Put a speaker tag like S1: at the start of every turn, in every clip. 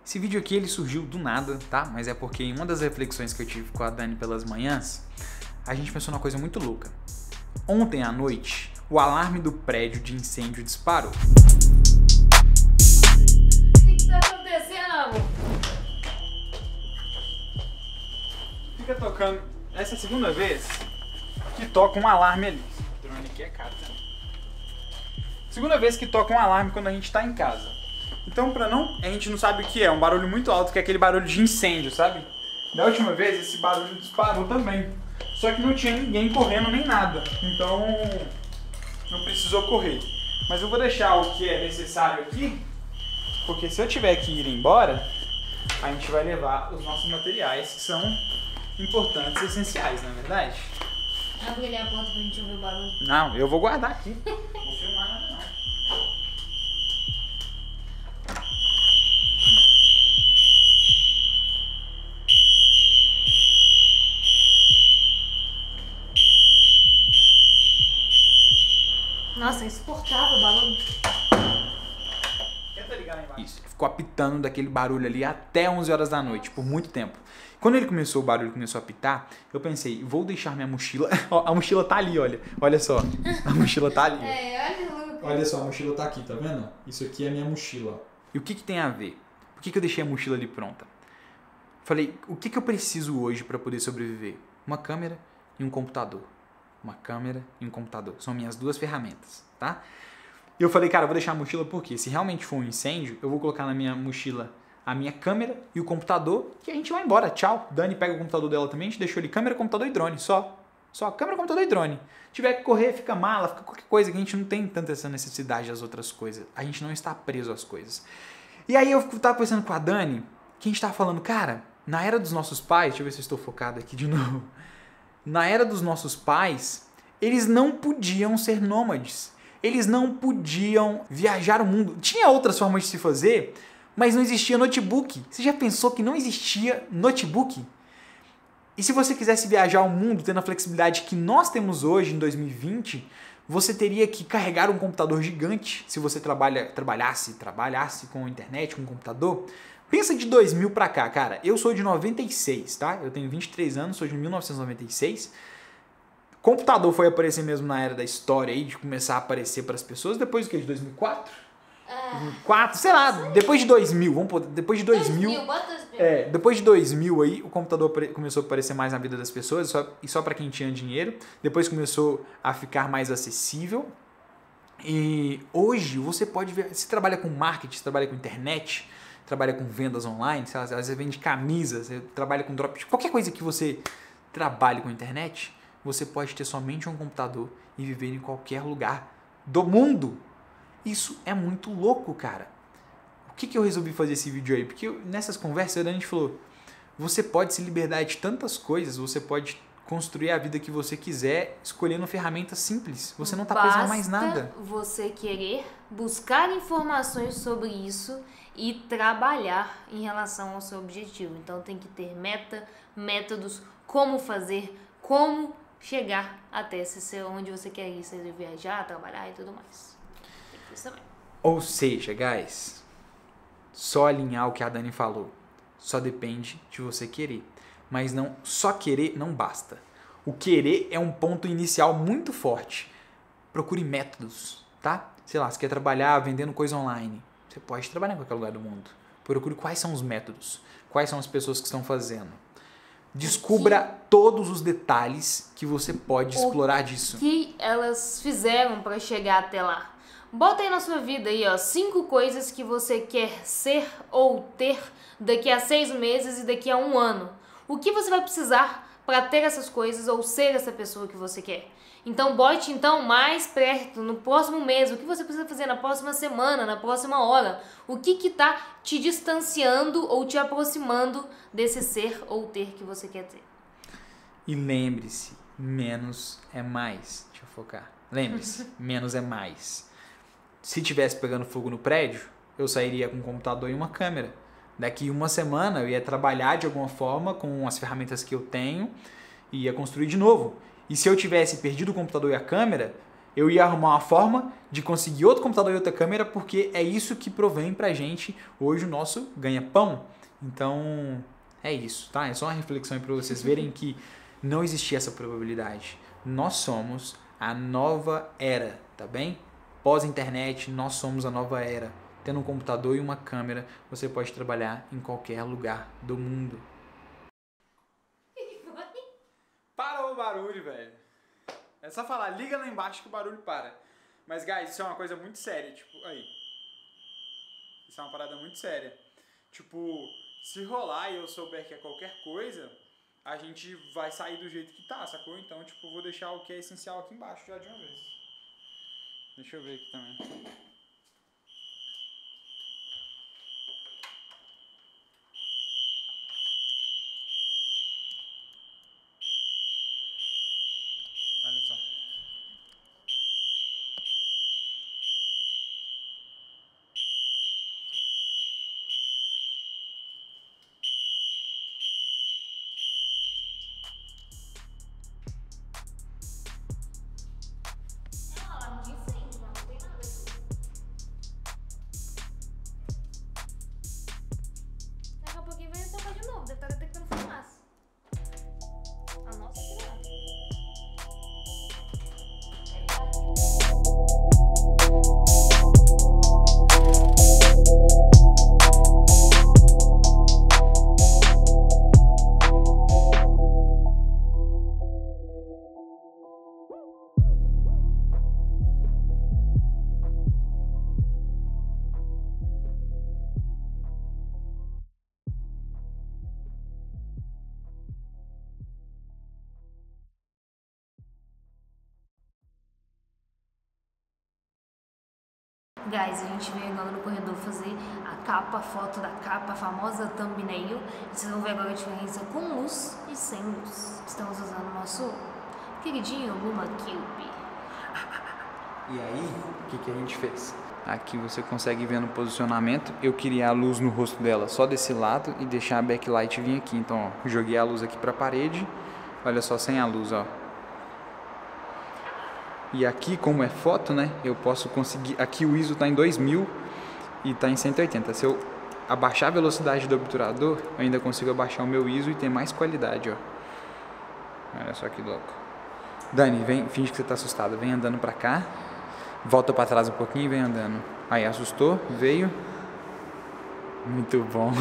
S1: Esse vídeo aqui ele surgiu do nada, tá? Mas é porque em uma das reflexões que eu tive com a Dani pelas manhãs, a gente pensou numa coisa muito louca. Ontem à noite, o alarme do prédio de incêndio disparou.
S2: O que tá acontecendo, amor?
S1: Fica tocando. Essa é a segunda vez que toca um alarme ali. O drone aqui é caro também. Segunda vez que toca um alarme quando a gente tá em casa. Então, a gente não sabe o que é, um barulho muito alto, que é aquele barulho de incêndio, sabe? Da última vez, esse barulho disparou também. Só que não tinha ninguém correndo nem nada. Então, não precisou correr. Mas eu vou deixar o que é necessário aqui, porque se eu tiver que ir embora, a gente vai levar os nossos materiais, que são importantes e essenciais, não é verdade?
S2: Abre ali a porta pra gente ouvir o barulho.
S1: Não, eu vou guardar aqui. Não vou filmar nada não.
S2: Nossa, é insuportável o barulho.
S1: Tenta ligar lá embaixo. Isso, ficou apitando daquele barulho ali até 11 horas da noite, por muito tempo. Quando o barulho começou a apitar, eu pensei, vou deixar minha mochila... Ó, a mochila tá ali, olha. Olha só. A mochila tá ali.
S2: Olha,
S1: Olha só, a mochila tá aqui, tá vendo? Isso aqui é a minha mochila. E o que tem a ver? Por que eu deixei a mochila ali pronta? Falei, o que eu preciso hoje para poder sobreviver? Uma câmera e um computador. Uma câmera e um computador. São minhas duas ferramentas, tá? E eu falei, cara, eu vou deixar a mochila porque se realmente for um incêndio, eu vou colocar na minha mochila a minha câmera e o computador e a gente vai embora. Tchau. Dani pega o computador dela também, a gente deixou ali câmera, computador e drone. Só câmera, computador e drone. Se tiver que correr, fica mala, fica qualquer coisa, que a gente não tem tanta essa necessidade das outras coisas. A gente não está preso às coisas. E aí eu tava conversando com a Dani, que a gente tava falando, cara, na era dos nossos pais, deixa eu ver se eu estou focado aqui de novo. Na era dos nossos pais, eles não podiam ser nômades. Eles não podiam viajar o mundo. Tinha outras formas de se fazer, mas não existia notebook. Você já pensou que não existia notebook? E se você quisesse viajar o mundo tendo a flexibilidade que nós temos hoje, em 2020, você teria que carregar um computador gigante se você trabalhasse com internet, com computador. Pensa de 2000 pra cá, cara. Eu sou de 96, tá? Eu tenho 23 anos, sou de 1996. Computador foi aparecer mesmo na era da história aí, de começar a aparecer para as pessoas depois do que? De 2004? 2004, sei lá, depois de 2000, vamos pôr, depois de 2000. Depois de 2000 aí, o computador começou a aparecer mais na vida das pessoas, só para quem tinha dinheiro. Depois começou a ficar mais acessível. E hoje você pode ver, você trabalha com marketing, você trabalha com internet, trabalha com vendas online, às vezes você vende camisas, você trabalha com dropship, qualquer coisa que você trabalhe com internet, você pode ter somente um computador e viver em qualquer lugar do mundo. Isso é muito louco, cara. O que eu resolvi fazer esse vídeo aí? Porque nessas conversas a gente falou, você pode se libertar de tantas coisas, você pode construir a vida que você quiser escolhendo ferramentas simples. Você não está preso a mais nada.
S2: Basta você querer buscar informações sobre isso e trabalhar em relação ao seu objetivo. Então tem que ter métodos, como fazer, como chegar até ser onde você quer ir, seja viajar, trabalhar e tudo mais. Isso também.
S1: Ou seja, guys, só alinhar o que a Dani falou. Só depende de você querer. Mas não só querer não basta. O querer é um ponto inicial muito forte. Procure métodos, tá? Sei lá, você quer trabalhar vendendo coisa online. Você pode trabalhar em qualquer lugar do mundo. Procure quais são os métodos. Quais são as pessoas que estão fazendo. Descubra todos os detalhes que você pode explorar disso.
S2: O que elas fizeram para chegar até lá. Bota aí na sua vida aí, ó, 5 coisas que você quer ser ou ter daqui a 6 meses e daqui a 1 ano. O que você vai precisar para ter essas coisas ou ser essa pessoa que você quer? Então, bote mais perto, no próximo mês, o que você precisa fazer na próxima semana, na próxima hora. O que tá te distanciando ou te aproximando desse ser ou ter que você quer ter.
S1: E lembre-se, menos é mais. Deixa eu focar. Lembre-se, menos é mais. Se tivesse pegando fogo no prédio, eu sairia com um computador e uma câmera. Daqui uma semana eu ia trabalhar de alguma forma com as ferramentas que eu tenho e ia construir de novo. E se eu tivesse perdido o computador e a câmera, eu ia arrumar uma forma de conseguir outro computador e outra câmera, porque é isso que provém pra gente hoje o nosso ganha-pão. Então, é isso, tá? É só uma reflexão aí pra vocês verem que não existia essa probabilidade. Nós somos a nova era, tá bem? Pós-internet, nós somos a nova era. Tendo um computador e uma câmera, você pode trabalhar em qualquer lugar do mundo. Parou o barulho, velho. É só falar, liga lá embaixo que o barulho para. Mas, guys, isso é uma coisa muito séria. Tipo, aí. Isso é uma parada muito séria. Tipo, se rolar e eu souber que é qualquer coisa, a gente vai sair do jeito que tá, sacou? Então, tipo, vou deixar o que é essencial aqui embaixo já de uma vez. Deixa eu ver aqui também. Olha só.
S2: Daqui a pouquinho vai tocar de novo, deve estar detectando fumaça. A nossa que não. Guys, a gente veio agora no corredor fazer a capa, a foto da capa, a famosa thumbnail. Vocês vão ver agora a diferença com luz e sem luz. Estamos usando o nosso queridinho Luma Cube.
S1: E aí, o que a gente fez? Aqui você consegue ver no posicionamento. Eu queria a luz no rosto dela só desse lado e deixar a backlight vir aqui. Então, ó, joguei a luz aqui pra parede. Olha só, sem a luz, ó. E aqui, como é foto, né, eu posso conseguir... Aqui o ISO tá em 2000 e tá em 180. Se eu abaixar a velocidade do obturador, eu ainda consigo abaixar o meu ISO e ter mais qualidade, ó. Olha só que louco. Dani, vem, finge que você tá assustado. Vem andando pra cá. Volta pra trás um pouquinho e vem andando. Aí, assustou, veio. Muito bom.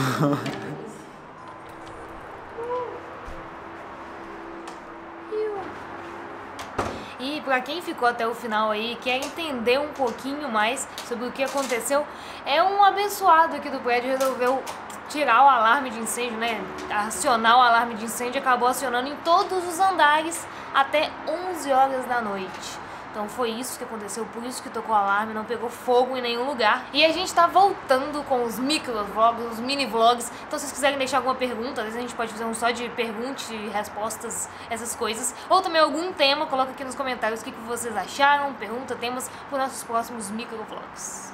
S2: E pra quem ficou até o final aí, quer entender um pouquinho mais sobre o que aconteceu, é um abençoado aqui do prédio resolveu tirar o alarme de incêndio, né? Acionar o alarme de incêndio, acabou acionando em todos os andares até 11 horas da noite. Então foi isso que aconteceu, por isso que tocou o alarme, não pegou fogo em nenhum lugar. E a gente tá voltando com os microvlogs, os mini vlogs. Então se vocês quiserem deixar alguma pergunta, às vezes a gente pode fazer um só de perguntas e respostas, essas coisas. Ou também algum tema, coloca aqui nos comentários o que vocês acharam, pergunta, temas para os nossos próximos microvlogs.